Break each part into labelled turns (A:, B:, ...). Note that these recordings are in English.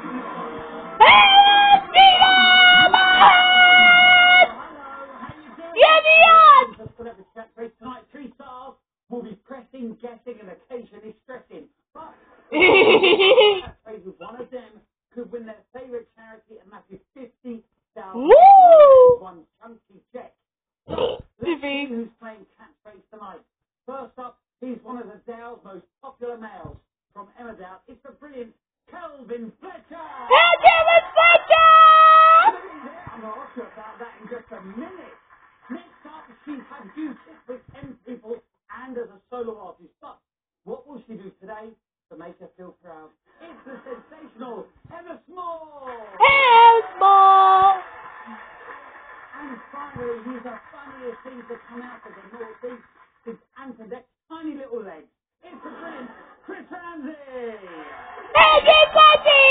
A: Tonight, 3 stars will be pressing, guessing, and occasionally stressing. But one of them could win their favourite charity a massive £50,000 one chunky check. Let's see who's playing catchphrase tonight. First up, he's one of the Dale's most popular males. From Emmerdale, it's the brilliant Kelvin Fletcher!
B: Kelvin Fletcher!
A: I'm going to ask you about that in just a minute. Next up, she's had duties with 10 people and as a solo artist. But what will she do today to make her feel proud? It's the sensational Emma Small!
B: Emma Small!
A: And finally, he's the funniest thing to come out of the northeast. His Antodec's tiny little legs. It's the brilliant Chris Ramsey!
B: Hey, Buddy!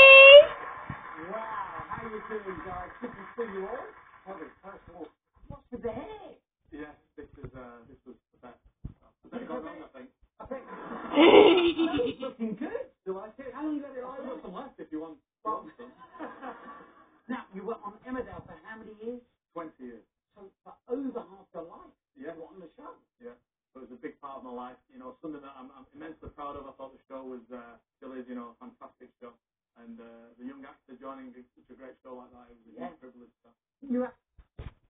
A: Wow, how you doing, guys? Good to see you all. Well, first of all, what's with the hair?
C: Yeah, this was the best. The best going on, I think.
A: It's looking good.
C: Do I see it?
A: How long you got it on?
C: I've got some left if you want some.
A: Now, you were on Emmerdale for how many years?
C: 20 years.
A: So, for over half your life,
C: Yeah.
A: you were on the show.
C: Yeah. So it was a big part of my life. You know, something that I'm immensely proud of. I thought the show was